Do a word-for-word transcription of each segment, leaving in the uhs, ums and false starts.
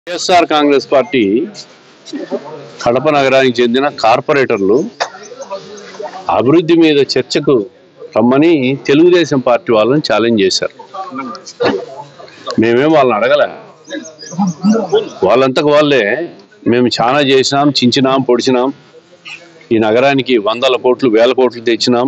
YSR Congress party Kadapa నగరానికి చెందిన కార్పొరేటర్లు అభివృద్ధి మీద చర్చకు రమ్మని తెలుగుదేశం పార్టీ వాళ్ళని ఛాలెంజ్ చేశారు. మేమేం వాళ్ళని అడగలే, వాళ్ళంతకు వాళ్ళే మేము చాలా చేసినాం, చించినాం, పొడిచినాం, ఈ నగరానికి వందల కోట్లు వేల కోట్లు తెచ్చినాం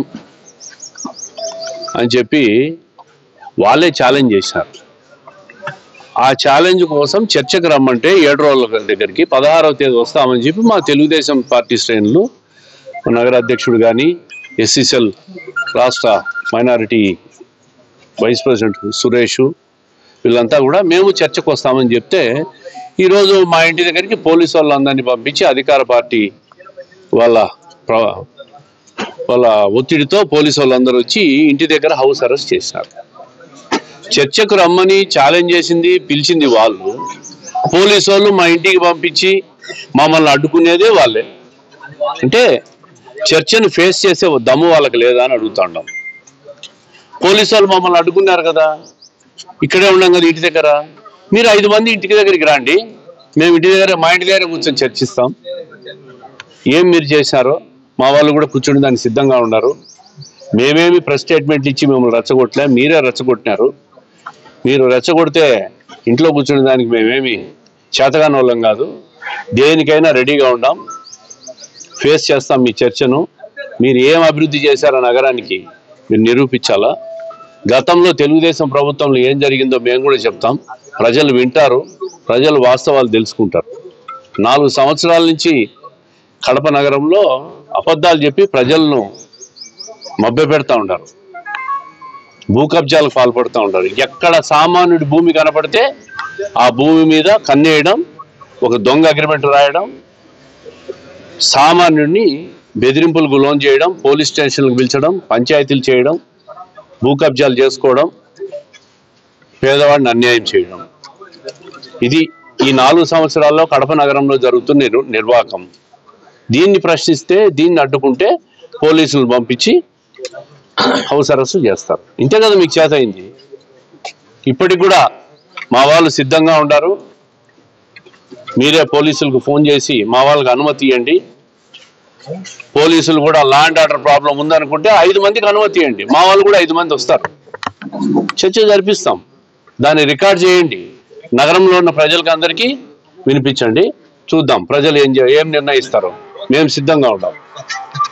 అని చెప్పి వాళ్ళే ఛాలెంజ్ చేశారు. ఆ ఛాలెంజ్ కోసం చర్చకు రమ్మంటే ఏడు రోజుల దగ్గరికి పదహారవ తేదీ వస్తామని చెప్పి మా తెలుగుదేశం పార్టీ శ్రేణులు, నగర అధ్యక్షుడు కానీ, ఎస్సీసీఎల్ రాష్ట్ర మైనారిటీ వైస్ ప్రెసిడెంట్ సురేష్ వీళ్ళంతా కూడా మేము చర్చకు వస్తామని చెప్తే ఈరోజు మా ఇంటి దగ్గరికి పోలీసు వాళ్ళందరినీ పంపించి అధికార పార్టీ వాళ్ళ వాళ్ళ ఒత్తిడితో పోలీసు వాళ్ళందరూ వచ్చి ఇంటి దగ్గర హౌస్ అరెస్ట్ చేశారు. చర్చకు రమ్మని ఛాలెంజ్ చేసింది, పిలిచింది వాళ్ళు. పోలీసు వాళ్ళు మా ఇంటికి పంపించి మమ్మల్ని అడ్డుకునేదే వాళ్ళే. అంటే చర్చను ఫేస్ చేసే దమ్ము వాళ్ళకి లేదా అని అడుగుతాండాం. పోలీసు వాళ్ళు మమ్మల్ని అడ్డుకున్నారు కదా, ఇక్కడే ఉన్నాం కదా ఇంటి దగ్గర, మీరు ఐదు మంది ఇంటికి దగ్గరికి రండి, మేము ఇంటి దగ్గర మా ఇంటి దగ్గర కూర్చొని చర్చిస్తాం. ఏం మీరు చేశారో మా వాళ్ళు కూడా కూర్చొని దానికి సిద్ధంగా ఉన్నారు. మేమేమి ప్రెస్ స్టేట్మెంట్లు ఇచ్చి మిమ్మల్ని రెచ్చగొట్టలే, మీరే రెచ్చగొట్టినారు. మీరు రెచ్చగొడితే ఇంట్లో కూర్చునే దానికి మేమేమి చేతగాని వాళ్ళం కాదు, దేనికైనా రెడీగా ఉండాం, ఫేస్ చేస్తాం మీ చర్చను. మీరు ఏం అభివృద్ధి చేశారో నగరానికి మీరు నిరూపించాలా. గతంలో తెలుగుదేశం ప్రభుత్వంలో ఏం జరిగిందో మేము కూడా చెప్తాం, ప్రజలు వింటారు, ప్రజలు వాస్తవాలు తెలుసుకుంటారు. నాలుగు సంవత్సరాల నుంచి కడప నగరంలో అబద్ధాలు చెప్పి ప్రజలను మభ్యపెడతా ఉంటారు, భూ కబ్జాలకు పాల్పడుతూ ఉంటారు. ఎక్కడ సామాన్యుడి భూమి కనపడితే ఆ భూమి మీద కన్నేయడం, ఒక దొంగ అగ్రిమెంట్ రాయడం, సామాన్యుడిని బెదిరింపులకు లోన్ చేయడం, పోలీస్ స్టేషన్లకు పిలిచడం, పంచాయతీలు చేయడం, భూ కబ్జాలు చేసుకోవడం, పేదవాడిని అన్యాయం చేయడం. ఇది ఈ నాలుగు సంవత్సరాల్లో కడప నగరంలో జరుగుతున్న నిర్ నిర్వాహకం. దీన్ని ప్రశ్నిస్తే, దీన్ని అడ్డుకుంటే పోలీసులు పంపించి హౌస్ అరెస్ట్ చేస్తారు. ఇంతే కదా మీకు చేత అయింది. ఇప్పటికి కూడా మా వాళ్ళు సిద్ధంగా ఉంటారు. మీరే పోలీసులకు ఫోన్ చేసి మా వాళ్ళకి అనుమతి ఇవ్వండి, పోలీసులు కూడా లా అండ్ ఆర్డర్ ప్రాబ్లం ఉందనుకుంటే ఐదు మందికి అనుమతి ఇవ్వండి, మా వాళ్ళు కూడా ఐదు మంది వస్తారు, చర్చ జరిపిస్తాం. దాన్ని రికార్డ్ చేయండి, నగరంలో ఉన్న ప్రజలకు అందరికీ వినిపించండి, చూద్దాం ప్రజలు ఏం ఏం నిర్ణయిస్తారో. మేము సిద్ధంగా ఉంటాం.